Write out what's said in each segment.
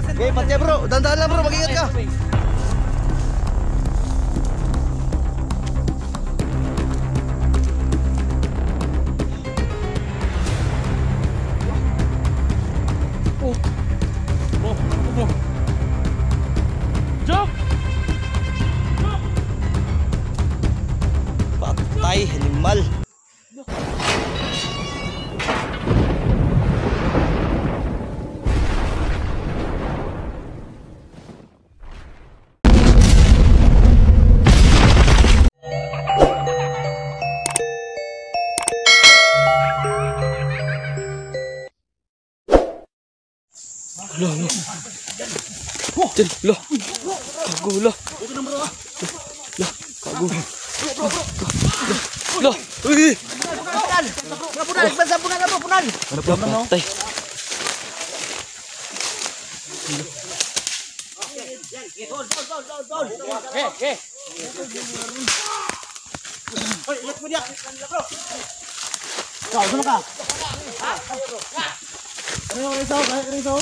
Okay, pati bro. Dandan lang bro, mag-ingat ka. Bro. Jump! Patay, animal. Loh. Loh. Kago loh. Kago. Loh. Uy. Punan. Ano pa patay? Kau sama ka? Riso.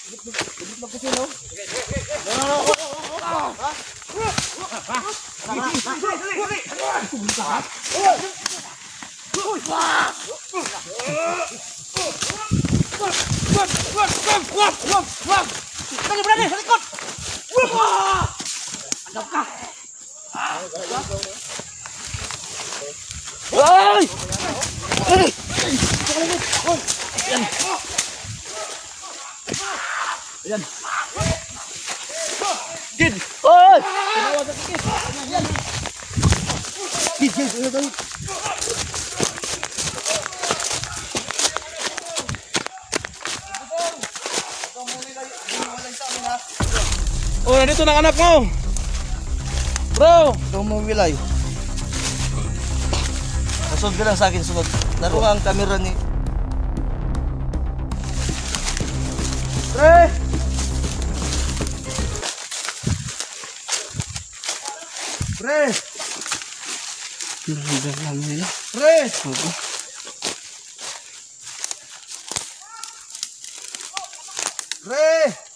Berani, ikut. Ada kah? Ay! Ayan. Gid! Oy! Gid, ano tayo? Oh, nandito ng anak mo. Bro! Ikaw mawilay. Nasunod ka lang sa akin, sunod. Naroon ang camera ni... Pre! Pre! Nandang lang nila. Pre! Pre!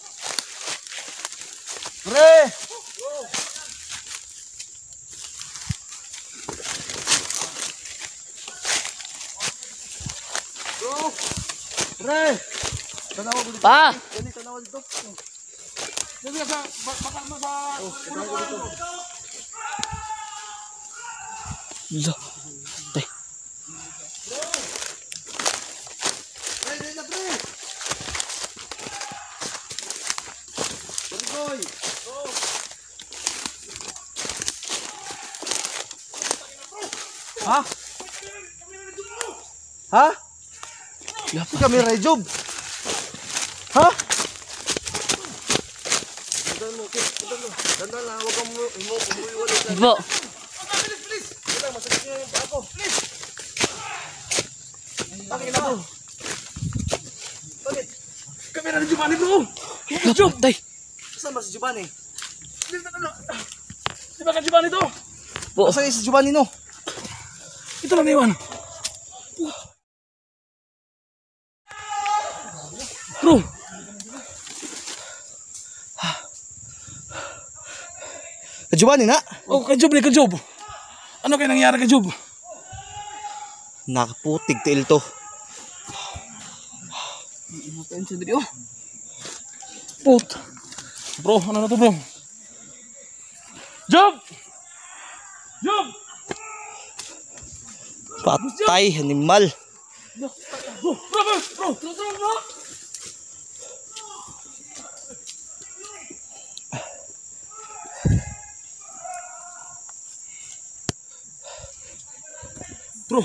Pre! Pre! Tanawa ko dito. Pa! Yan, tanawa dito. Dito sa baka Loh. Tay. Pre, dito na pre! Bergoy! Ha? Ha? Si kamera ay job. Ha? Dandan lang, huwag kang umuiwalay ka. Ibo. Please. Wala, masakit niya yung paa ko. Please. Bakit na bro? Bakit? Kamera ni Giovanni bro. Job. Tay. Saan ba si Giovanni? Di ba ka Giovanni to? Po. Saan si Giovanni no? Ito lang iwan. Bro. Giovanni na? Oh, ka Job. Ano kaya nangyari kay Job? Nakaputig til to. Matayin sa dito. Put. Bro, ano na to bro? Job! Patay, animal. Bro! Bro.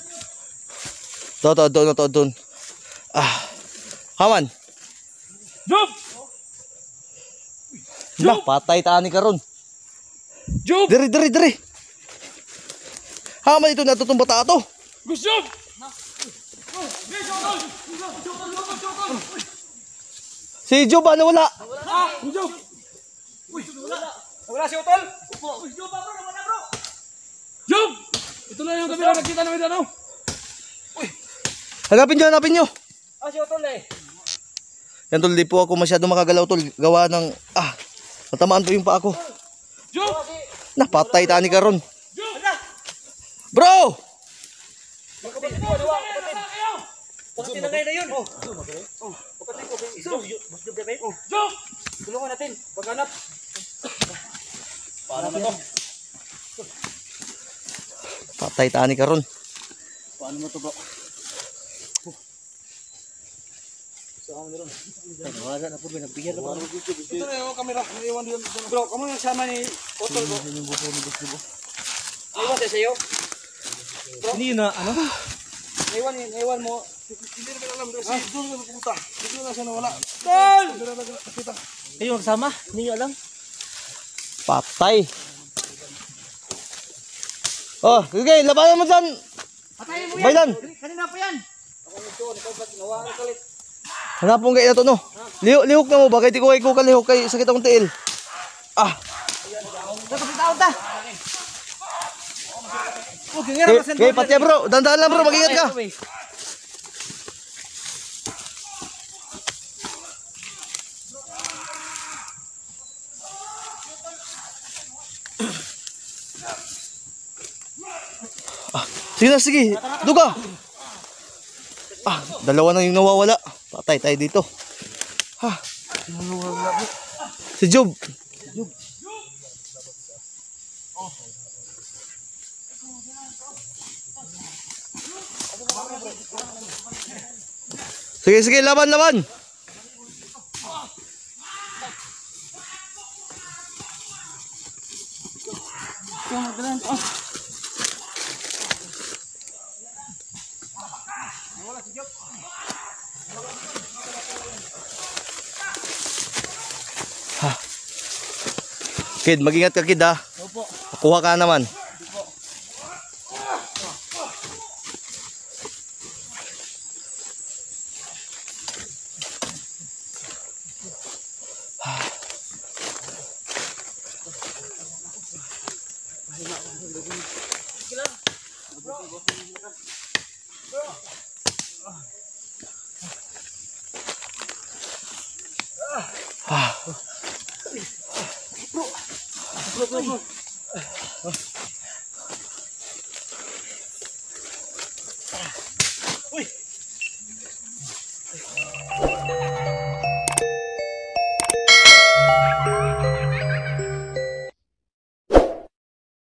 Doon. Haman. Job! Lah, patay tani karon. Job! Diri. Haman ito natutumba ta ato. Gus Job! Si Job ano wala? Job! Wala si Utol? Job, bro! Job! Ito lang yung kamera nakita namin ano? Hanapin nyo. Si Utol eh. Yan tol, di po ako masyado makagalaw tol. Gawa ng, natamaan po yung paa ko. Job! Napatay tani karon. Bro! Pagkatin na ngayon na yun. Pagkatin ko. Job! Tulungan natin. Paghanap. Paano na to? Patay tani karon. Paano mo to bro? Saan mo ron? Wala na po. Nagbigyan na po. Ito na yung kamera. Naiwan din. Bro, kamu yung sama ni Otol bro. Naiwan tayo sa'yo? Bro? Hindi na ano? Naiwan mo. Hindi naman alam. Si Dul na pumunta. Hindi na siya nawala. Dul! Kayo magsama? Hindi nyo alam? Patay. Oh, sige, labanan mo dyan. Patayin mo yan! Baylan. Kanina pa yan! Ako nito, nawala kalit. Hanapon kayo na to no. Lihok na mo ba? Kaya di ko kayo kalihok kay sakit akong tiil. Napakitaon ta! Okay, patya bro. Dandahan lang bro, mag-ingat ka. Sige na, sige. Duga. Dalawa na yung nawawala. Patay tayo dito. Si Job. Sige, sige, laban, laban. Kid, mag-ingat ka kid ha. Opo. Kuha ka naman.